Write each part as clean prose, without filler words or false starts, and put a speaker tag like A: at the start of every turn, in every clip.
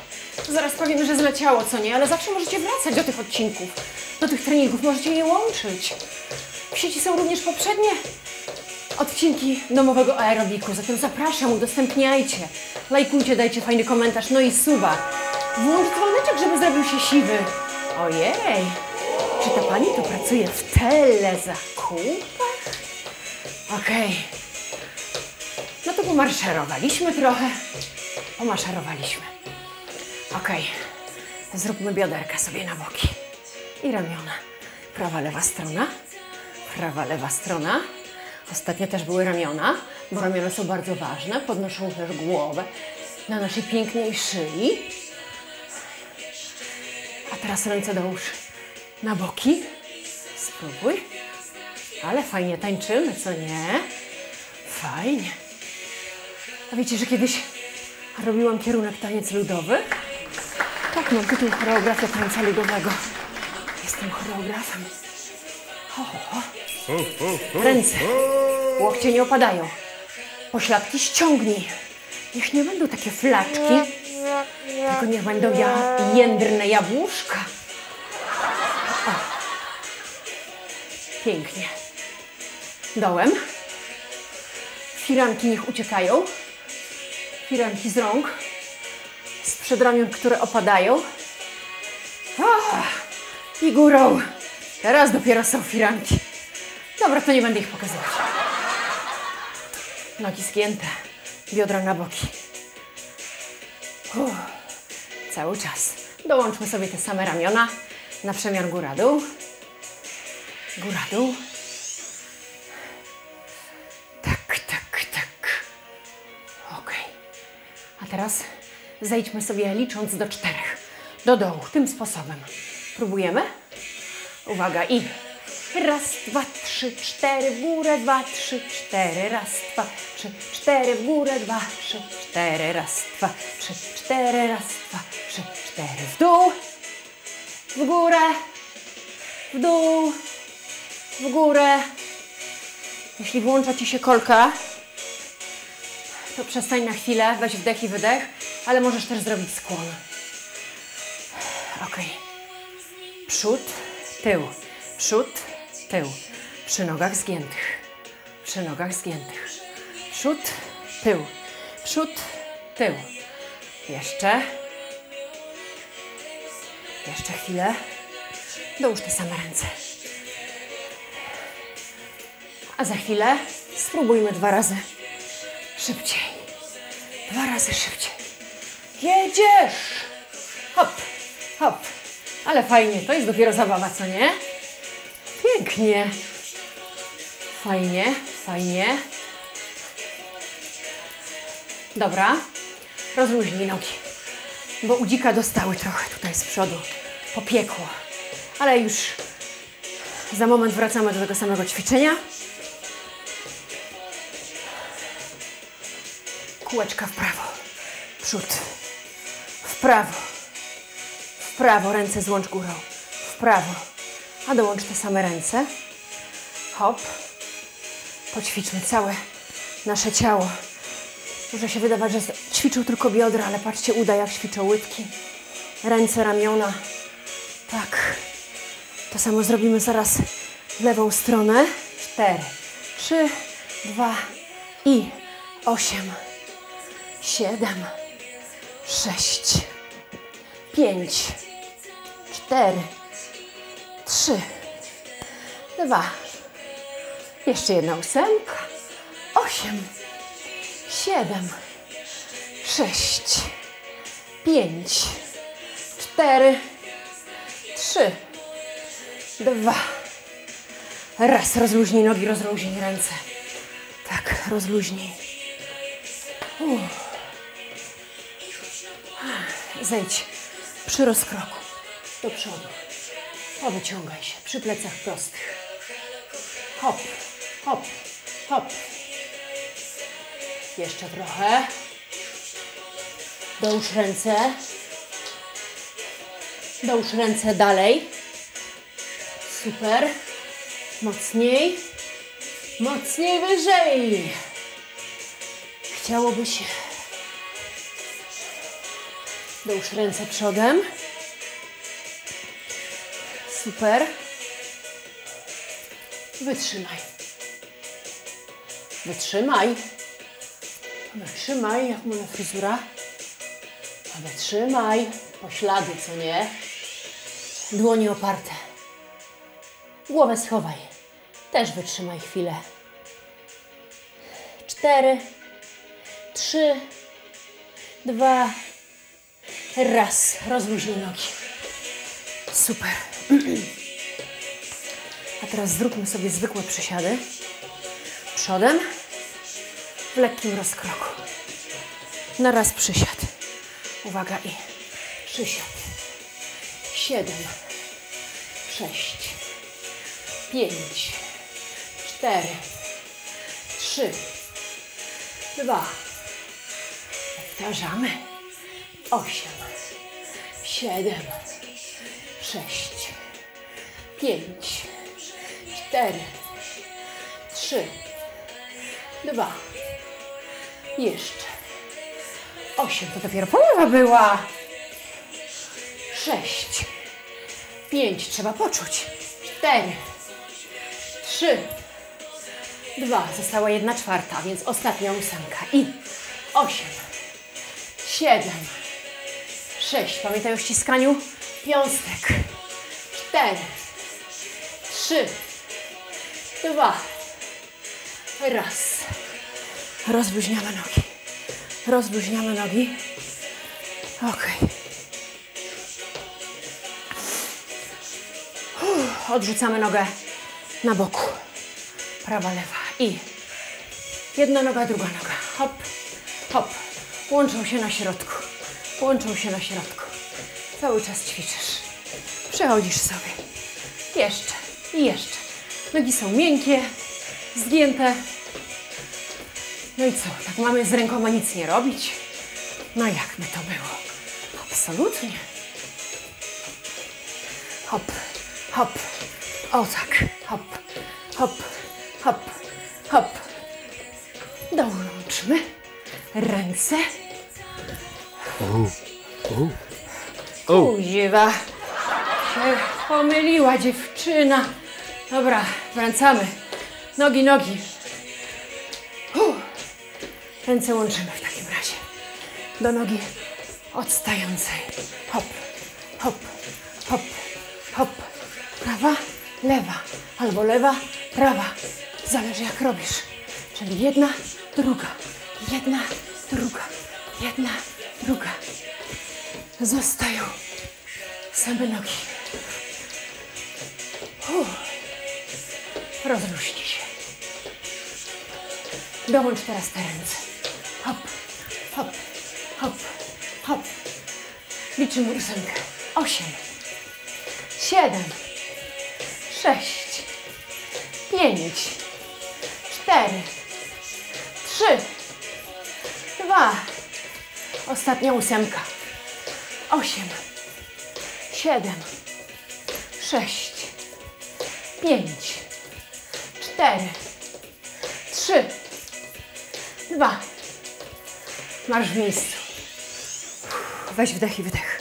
A: Zaraz powiemy, że zleciało, co nie? Ale zawsze możecie wracać do tych odcinków, do tych treningów. Możecie je łączyć. W sieci są również poprzednie odcinki domowego aerobiku. Zatem zapraszam, udostępniajcie. Lajkujcie, dajcie fajny komentarz. No i suba. Włącz dzwoneczek, żeby zrobił się siwy. Ojej. Czy ta pani tu pracuje w telezakupach? Okej. No to pomarszerowaliśmy trochę. Pomaszerowaliśmy. Okej. Zróbmy bioderka sobie na boki. I ramiona. Prawa, lewa strona. Prawa, lewa strona. Ostatnio też były ramiona, bo ramiona są bardzo ważne. Podnoszą też głowę na naszej pięknej szyi. A teraz ręce dołóż na boki. Spróbuj. Ale fajnie tańczymy, co nie? Fajnie. A wiecie, że kiedyś robiłam kierunek taniec ludowy? Tak, mam tytuł choreografia tańca ludowego. Jestem choreografem. Ho, ho, ho. Ręce. Łokcie nie opadają. Pośladki ściągnij. Niech nie będą takie flaczki, tylko niech będą jędrne jabłuszka. O. Pięknie. Dołem. Firanki niech uciekają. Firanki z rąk. Z przedramion, które opadają. I górą. Teraz dopiero są firanki. Dobra, to nie będę ich pokazywać. Nogi zgięte. Biodra na boki. Cały czas. Dołączmy sobie te same ramiona na przemian góra-dół. Góra-dół. Tak, tak, tak. Ok. A teraz zejdźmy sobie licząc do 4. Do dołu. Tym sposobem. Próbujemy? Uwaga i... Raz, 2, 3, 4 w górę, 2, 3, 4. Raz, 2, 3, 4 w górę, 2, 3, 4. Raz, 2, 3, 4. Raz, 2, 3, 4. W dół, w górę, w dół, w górę. Jeśli włącza Ci się kolka, to przestań na chwilę, weź wdech i wydech, ale możesz też zrobić skłon. Ok. Przód, tył, przód, tył. Przy nogach zgiętych. Przy nogach zgiętych. Przód, tył. Przód, tył. Jeszcze. Jeszcze chwilę. Dołóż te same ręce. A za chwilę spróbujmy 2 razy szybciej. 2 razy szybciej. Jedziesz! Hop, hop. Ale fajnie, to jest dopiero zabawa, co nie? Pięknie. Fajnie, fajnie. Dobra. Rozluźnij nogi. Bo u dzika dostały trochę tutaj z przodu. Popiekło. Ale już za moment wracamy do tego samego ćwiczenia. Kółeczka w prawo. Przód. W prawo. W prawo. Ręce złącz górą. W prawo. A dołącz te same ręce. Hop. Poćwiczmy całe nasze ciało. Może się wydawać, że ćwiczą tylko biodra, ale patrzcie, uda jak ćwiczą łydki. Ręce, ramiona. Tak. To samo zrobimy zaraz w lewą stronę. 4, 3, 2 i 8, 7, 6, 5, 4, 3, 2. Jeszcze jedna 8. 8, 7, 6, 5, 4, 3, 2. Raz, rozluźnij nogi, rozluźnij ręce. Tak, rozluźnij. Zejdź przy rozkroku do przodu. Powyciągaj się przy plecach prostych. Hop, hop, hop. Jeszcze trochę. Dołóż ręce. Dołóż ręce dalej. Super. Mocniej. Mocniej, wyżej. Chciałoby się Dołóż ręce przodem. Super. Wytrzymaj. Wytrzymaj. Wytrzymaj, jak moja fryzura. Wytrzymaj. Poślady, co nie? Dłonie oparte. Głowę schowaj. Też wytrzymaj chwilę. 4, 3, 2, raz. Rozluźnij nogi. Super. A teraz zróbmy sobie zwykłe przysiady. Przodem. W lekkim rozkroku. Na raz przysiad. Uwaga i przysiad. 7, 6, 5, 4, 3, 2. Powtarzamy. 8, 7, 6, 5, 4, 3, 2. Jeszcze. 8. To dopiero połowa była. 6, 5. Trzeba poczuć. 4, 3, 2. Została 1/4, więc ostatnia 8. I 8, 7, 6. Pamiętaj o ściskaniu piąstek. 4, 3, 2, raz. Rozluźniamy nogi. Rozluźniamy nogi. Ok. Odrzucamy nogę na boku. Prawa, lewa. I jedna noga, druga noga. Hop, hop. Łączą się na środku. Łączą się na środku. Cały czas ćwiczysz. Przechodzisz sobie. Jeszcze i jeszcze. Nogi są miękkie, zgięte. No i co? Tak mamy z rękoma nic nie robić? No jak by to było? Absolutnie. Hop, hop. O tak. Hop, hop, hop, hop. Dołączmy ręce. Kuźwa. Się pomyliła dziewczyna. Dobra, wracamy. Nogi, nogi. Ręce łączymy w takim razie. Do nogi odstającej. Hop, hop, hop, hop. Prawa, lewa. Albo lewa, prawa. Zależy jak robisz. Czyli jedna, druga. Jedna, druga. Jedna, druga. Zostają same nogi. Rozluźnij się. Dołącz teraz te ręce. Hop, hop, hop, hop. Liczymy 8. 8, 7, 6, 5, 4, 3, 2. Ostatnia 8. 8, 7, 6, 5, 4, 3, 2. Masz w miejscu. Weź wdech i wydech.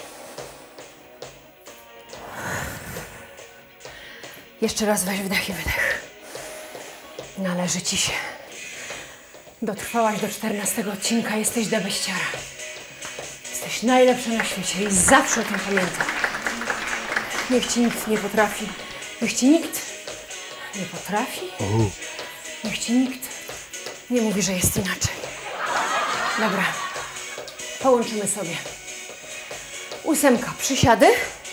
A: Jeszcze raz weź wdech i wydech. Należy Ci się. Dotrwałaś do 14 odcinka, jesteś debeściara. Jesteś najlepsza na świecie i zawsze o tym pamiętaj. Niech Ci nikt nie potrafi. Niech Ci nikt nie potrafi. Niech Ci nikt nie mówi, że jest inaczej. Dobra. Połączymy sobie 8 przysiady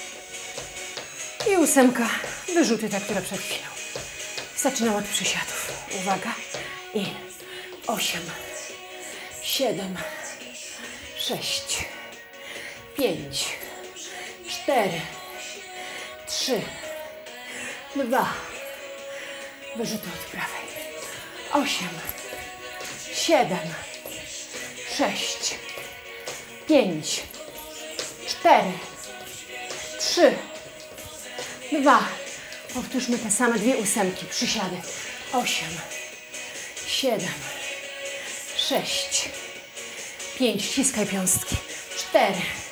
A: i 8 wyrzuty, te, które przed chwilą. Zaczynam od przysiadów. Uwaga. I 8, 7, 6, 5, 4, 3, 2. Wyrzuty od prawej. 8, 7, 6, 5, 4, 3, 2. Powtórzmy te same dwie 8. Przysiady. 8, 7, 6, 5. Ściskaj piąstki. 4,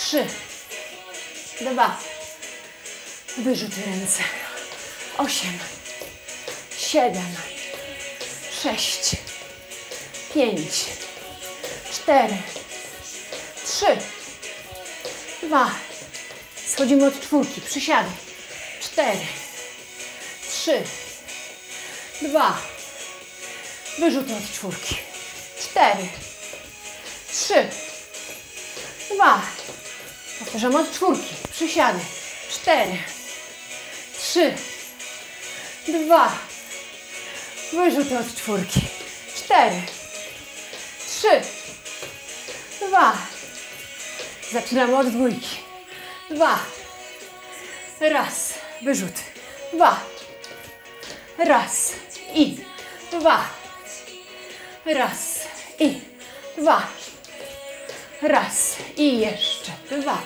A: 3, 2, wyrzuty ręce, 8, 7, 6, 5, 4, 3, 2, schodzimy od czwórki, przysiady, 4, 3, 2, wyrzuty od czwórki, 4, 3, 2, powtarzamy od czwórki, przysiady, 4, 3, 2, wyrzuty od czwórki, 4, 3, 2, zaczynamy od dwójki, 2, raz, wyrzut, 2, raz i 2, raz i 2, raz i jeszcze 2,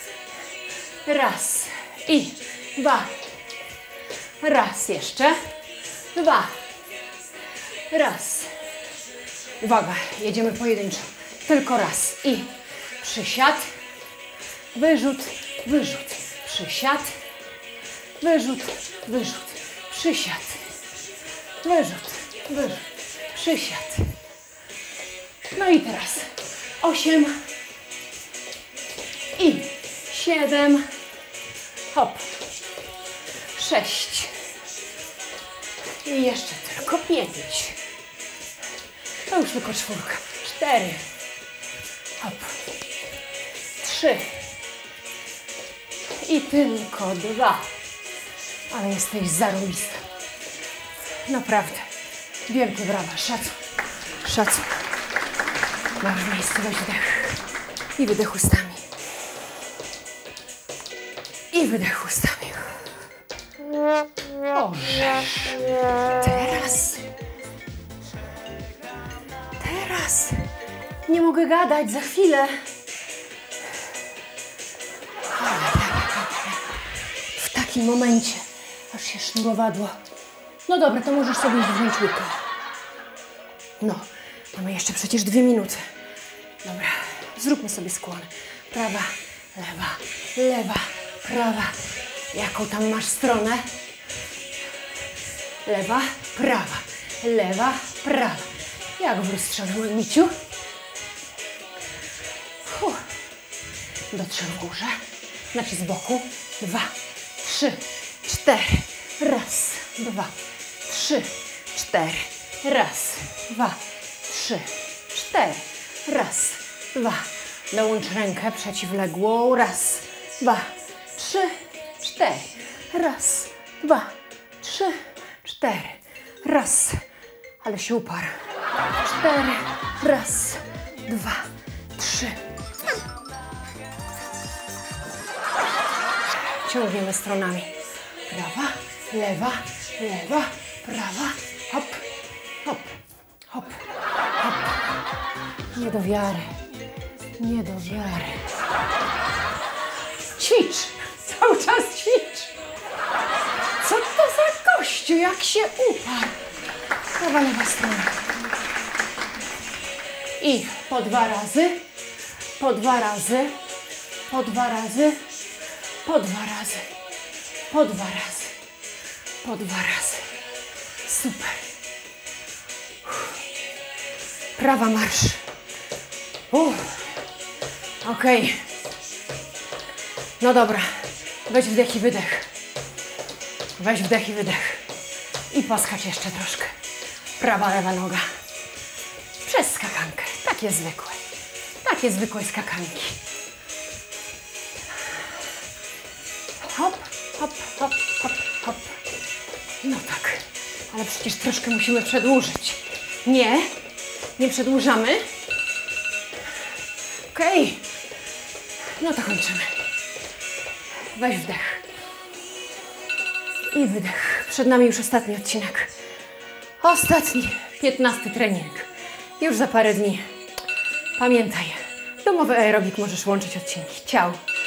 A: raz i 2, raz jeszcze 2, raz. Uwaga, jedziemy pojedynczo, tylko raz i przysiad, wyrzut, wyrzut, przysiad, wyrzut, wyrzut, przysiad, wyrzut, wyrzut, przysiad. No i teraz 8 i 7, hop, 6 i jeszcze tylko 5. To już tylko czwórka. 4, hop, 3 i tylko 2. Ale jesteś zarobista. Naprawdę. Wielkie brawa. Szacun. Szacun. Masz miejsce, weź wdech. I wydech ustami. I wydech ustami. Orzesz. Teraz. Nie mogę gadać, za chwilę. W takim momencie, aż się sznurowadło. No dobra, to możesz sobie iść wziąć łyka. No, mamy jeszcze przecież 2 minuty. Dobra, zróbmy sobie skłon. Prawa, lewa, lewa, prawa. Jaką tam masz stronę? Lewa, prawa, lewa, prawa. Jak w lustrzonym miciu. Do 3 w górze. Znaczy z boku. 2, 3, 4. Raz, 2, 3, 4. Raz, 2, 3, 4. Raz, 2. Dołącz rękę przeciwległą. Raz, 2, 3, 4. Raz, 2, 3, 4. Raz. Ale się uparł. 4. Raz, 2, 3. Ciągniemy stronami. Prawa, lewa, lewa, prawa. Hop, hop, hop, hop. Nie do wiary. Nie do wiary. Ćwicz. Cały czas ćwicz. Co to za gościu, jak się uparł. Prawa, lewa strona. I po 2 razy, po 2 razy, po 2 razy, po 2 razy, po 2 razy, po 2 razy. Super. Prawa marsz. Okej. No dobra. Weź wdech i wydech. Weź wdech i wydech. I poskacz jeszcze troszkę. Prawa, lewa noga. Przez skakankę. Takie zwykłe. Takie zwykłe skakanki. Hop, hop, hop, hop, hop. No tak. Ale przecież troszkę musimy przedłużyć. Nie. Nie przedłużamy. Okej. No to kończymy. Weź wdech. I wydech. Przed nami już ostatni odcinek. Ostatni, 15 trening. Już za parę dni. Pamiętaj, domowy aerobik możesz łączyć odcinki. Ciao.